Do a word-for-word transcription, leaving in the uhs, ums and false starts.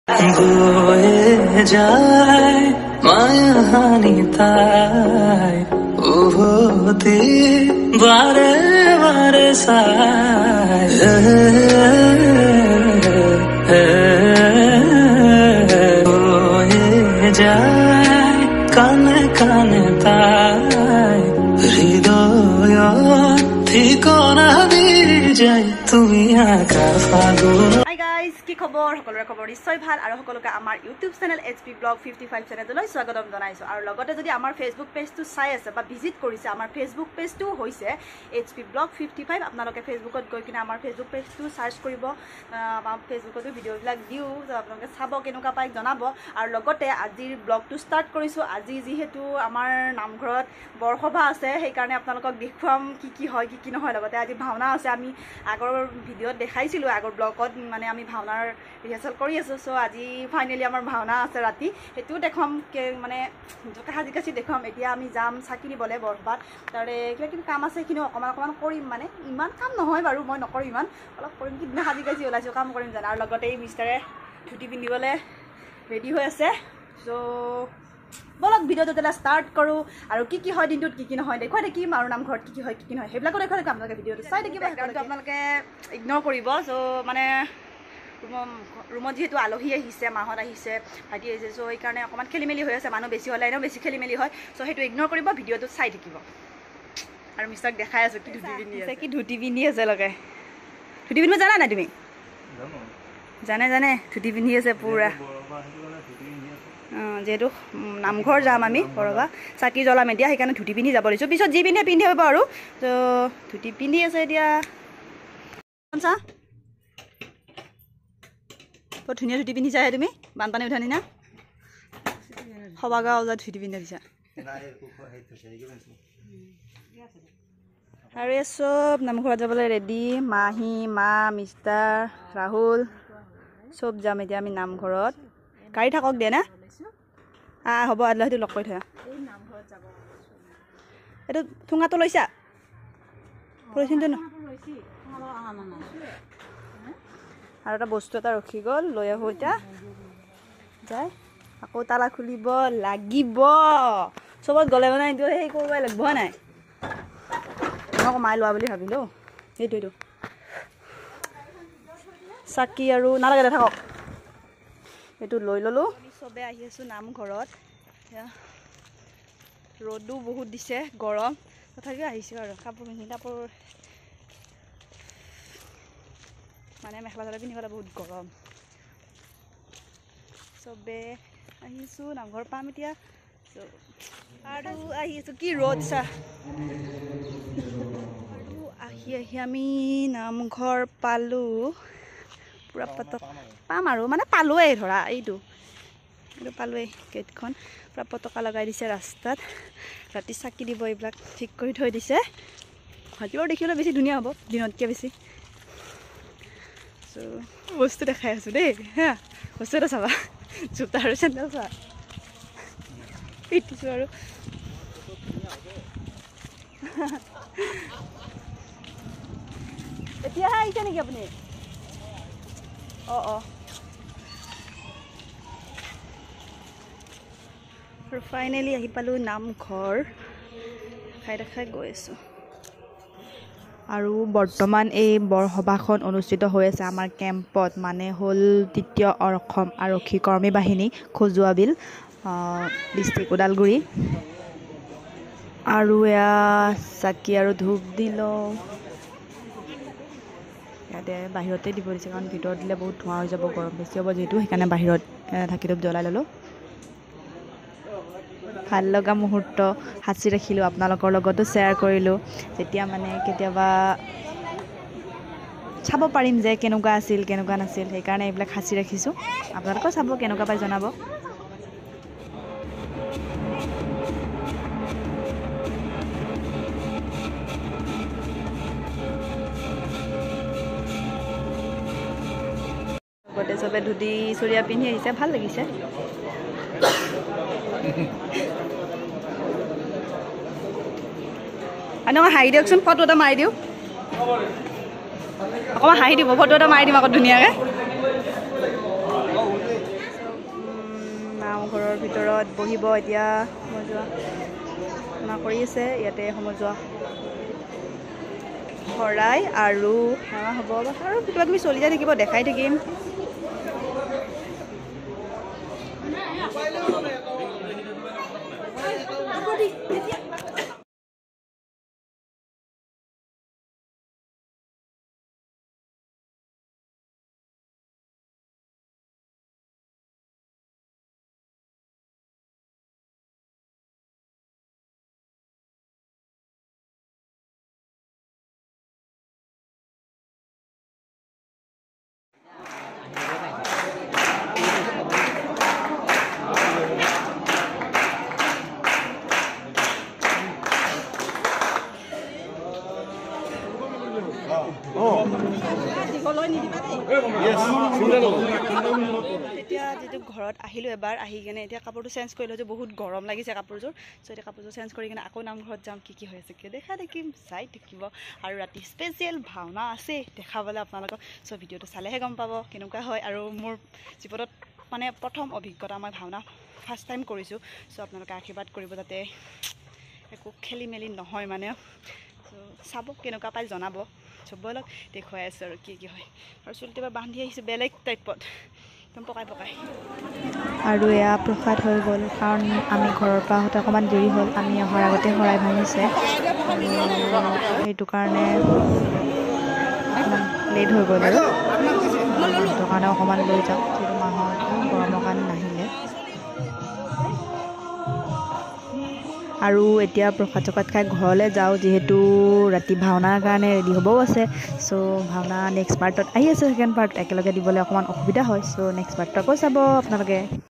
বয়ে যায় মায়াহানি তাই উভতি বারে বারে সায় বয়ে যায় কানে কানে তাই হৃদয় ঠিকনা দিয়ে যায় তুমি আঁকা ফাগুন। কি খবৰ সকলোৰে খবৰ নিশ্চয় ভাল আৰু সকলোকে আমাৰ YouTube channel H P blog fifty five চেনেললৈ স্বাগতম জনাইছো আৰু লগতে যদি আমাৰ ফেচবুক পেজটো চাই আছে বা ভিজিট কৰিছে আমাৰ ফেচবুক পেজটো হৈছে H P blog fifty five আপোনালোকে ফেচবুকত গৈ কিনে আমাৰ ফেচবুক পেজটো চাৰ্চ কৰিব আমাৰ ফেচবুকতো ভিডিঅ'বিলাক দিওঁ আপোনালোকে চাব কেনেকুৱা পায় জনাব আৰু লগতে আজিৰ ব্লগটো ষ্টাৰ্ট কৰিছোঁ। আজি যিহেতু আমাৰ নামঘৰত বৰসভা আছে সেইকাৰণে আপোনালোকক দেখুৱাম কি কি হয় কি কি নহয়। লগতে আজি ভাওনা আছে, আমি আগৰ ভিডিঅ'ত দেখাইছিলোঁ আগৰ ব্লগত মানে আমি ভাওনাৰ ৰিহাৰ্চেল কৰি আছোঁ। চ' আজি ফাইনেলি আমাৰ ভাওনা আছে ৰাতি, সেইটোও দেখুৱাম মানে জোকা সাজি কাচি দেখুৱাম। এতিয়া আমি যাম চাকি দিবলৈ বৰসভাত, তাৰে কিবা কিবি কাম আছে সেইখিনিও অকণমান অকণমান কৰিম, মানে ইমান কাম নহয় বাৰু, মই নকৰোঁ ইমান, অলপ কৰিম। কিদিনা সাজি কাচি ওলাইছোঁ কাম কৰিম জানো। আৰু লগতে এই মিষ্টাৰে ধুতি পিন্ধিবলৈ ৰেডি হৈ আছে। চ' বলক ভিডিঅ'টো তেতিয়াহ'লে ষ্টাৰ্ট কৰোঁ আৰু কি কি হয় দিনটোত কি কি নহয় দেখুৱাই থাকিম আৰু নামঘৰত কি কি হয় কি কি নহয় সেইবিলাকো দেখুৱাই থাকিম। আপোনালোকে ভিডিঅ'টো চাই থাকিব, সেইকাৰণে আপোনালোকে ইগন'ৰ কৰিব। চ' মানে ৰুমত যিহেতু আলহী আহিছে, মাহঁত আহিছে, ভাইটি আহিছে, চ' সেইকাৰণে অকণমান খেলি মেলি হৈ আছে। মানুহ বেছি হ'লে এনেও বেছি খেলি মেলি হয়, চ' সেইটো ইগন'ৰ কৰিব, ভিডিঅ'টো চাই থাকিব। আৰু মিষ্টাৰক দেখাই আছোঁ কি ধুতি পিন্ধি আছে, কি ধুতি পিন্ধি আছে। লগে ধুতি পিন্ধিব জানা নাই তুমি? জানে জানে ধুতি পিন্ধি আছে পুৰা। অঁ, যিহেতু নামঘৰ যাম আমি বৰসভা চাকি জ্বলাম এতিয়া, সেইকাৰণে ধুতি পিন্ধি যাব দিছোঁ। পিছত যি পিন্ধে পিন্ধি হ'ব আৰু। ত' ধুতি পিন্ধি আছে এতিয়া। চা বৰ ধুনীয়া ধুতি পিন্ধিছা হে তুমি, বানপানী উঠা নিচিনা সবাগা ওজা ধুতি পিন্ধি দিছা। আৰু এই চব নামঘৰত যাবলৈ ৰেডি, মাহী, মা, মিষ্টাৰ, ৰাহুল চব যাম এতিয়া আমি নামঘৰত। গাড়ী থাকক দিয়ে না আহ হ'ব, আদলাহীটো লগ কৰি থৈ এইটো ঠুঙাটো লৈছা লৈছিনতো ন। আৰু এটা বস্তু এটা ৰখি গ'ল, লৈ আহোঁ এতিয়া যায়। আকৌ তালা খুলিব লাগিব, চবত গ'লে মানে এইটো সেই কৰিবই লাগিব হয় নাই। মই আকৌ মায়ে লোৱা বুলি ভাবিলোঁ, এইটো এইটো চাকি আৰু নালাগে দে থাকক, এইটো লৈ ল'লোঁ। আমি চবেই আহি আছোঁ নামঘৰত, ৰ'দো বহুত দিছে, গৰম, তথাপিও আহিছোঁ আৰু কাপোৰ পিন্ধি। কাপোৰ মানে মেখেলা চাদৰ পিন্ধিবলৈ বহুত গৰম। চবে আহিছোঁ, নামঘৰ পাম এতিয়া। আৰু আহি আছোঁ, কি ৰ'দ চা। আৰু আহি আহি আমি নামঘৰ পালোঁ, পূৰা পতক পাম আৰু মানে পালোৱেই ধৰা, এইটো এইটো পালোৱেই গেটখন। পূৰা পতকা লগাই দিছে ৰাস্তাত, ৰাতি চাকি দিব এইবিলাক ঠিক কৰি থৈ দিছে। ৰাতিপুৱা দেখিবলৈ বেছি ধুনীয়া হ'ব দিনতকৈ বেছি। বস্তু দেখাই আছোঁ দেই হা, বস্তু এটা চাবা, জোতা আৰু চেণ্ডেল চোৱা পিটিছোঁ আৰু এতিয়াহে আহিছে নেকি আপুনি? অঁ অঁ, আৰু ফাইনেলি আহি পালোঁ নামঘৰ, দেখাই দেখাই গৈ আছোঁ। আৰু বৰ্তমান এই বৰসভাখন অনুষ্ঠিত হৈ আছে আমাৰ কেম্পত, মানে হ'ল তৃতীয় অসম আৰক্ষী কৰ্মী বাহিনী খজুৱা বিল ডিষ্ট্ৰিক্ট ওদালগুৰি। আৰু এয়া চাকি আৰু ধূপ দি লওঁ, ইয়াতে বাহিৰতে দিব দিছে কাৰণ ভিতৰত দিলে বহুত ধোঁৱা হৈ যাব, গৰম বেছি হ'ব যিহেতু, সেইকাৰণে বাহিৰত ঢাকি ধূপ জ্বলাই ল'লোঁ। ভাল লগা মুহূৰ্ত সাঁচি ৰাখিলোঁ, আপোনালোকৰ লগতো শ্বেয়াৰ কৰিলোঁ, যেতিয়া মানে কেতিয়াবা চাব পাৰিম যে কেনেকুৱা আছিল কেনেকুৱা নাছিল, সেইকাৰণে এইবিলাক সাঁচি ৰাখিছোঁ। আপোনালোকেও চাব, কেনেকুৱা পাই জনাব। লগতে চবে ধুতি চুৰিয়া পিন্ধি আহিছে, ভাল লাগিছে। অকণমান হাঁহি দিয়কচোন, ফটো এটা মাৰি দিওঁ, অকণমান হাঁহি দিব, ফটো এটা মাৰি দিম আকৌ ধুনীয়াকৈ। ভিতৰত বহিব এতিয়া সমজোৱা না কৰি আছে ইয়াতে সমজোৱা শৰাই আৰু সেৱা হ'ব আৰু কিবা কিবি চলি যাই থাকিব দেখাই থাকিম তেতিয়া যেটো ঘৰত আহিলো এবাৰ আহি কেনে এতিয়া কাপোৰটো চেঞ্জ কৰিলো যে বহুত গৰম লাগিছে কাপোৰযোৰ সো এতিয়া কাপোৰযোৰ চেঞ্জ কৰি কেনে আকৌ নামঘৰত যাম কি কি হৈ আছে কি দেখা দেখিম চাই থাকিব আৰু ৰাতি স্পেচিয়েল ভাওনা আছে দেখাবলৈ আপোনালোকক সো ভিডিঅ'টো চালেহে গম পাব কেনেকুৱা হয় আৰু মোৰ জীৱনত মানে প্ৰথম অভিজ্ঞতা মই ভাওনা ফাৰ্ষ্ট টাইম কৰিছোঁ সো আপোনালোকে আশীৰ্বাদ কৰিব যাতে একো খেলি মেলি নহয় মানে সো চাব কেনেকুৱা পাই জনাব চবলক দেখুৱাই আছে আৰু কি কি হয় আৰু চুলিটো এবাৰ বান্ধি আহিছে বেলেগ টাইপত একদম পকাই পকাই আৰু এয়া প্ৰসাদ হৈ গ'ল কাৰণ আমি ঘৰৰ পৰা আহোঁতে অকণমান দেৰি হ'ল আমি অহাৰ আগতে শৰাই ভাঙিছে সেইটো কাৰণে অকণমান লেট হৈ গ'ল আৰু সেইটো কাৰণে অকণমান লৈ যাওঁ যিটো মাহৰ গৰমৰ কাৰণে নাহিলে আৰু এতিয়া প্ৰসাদ চকাত খাই ঘৰলৈ যাওঁ যিহেতু ৰাতি ভাওনাৰ কাৰণে ৰেডি হ'বও আছে সো ভাওনা নেক্সট পাৰ্টত আহি আছে ছেকেণ্ড পাৰ্ট একেলগে দিবলৈ অকণমান অসুবিধা হয় সো নেক্সট পাৰ্টটো আকৌ চাব আপোনালোকে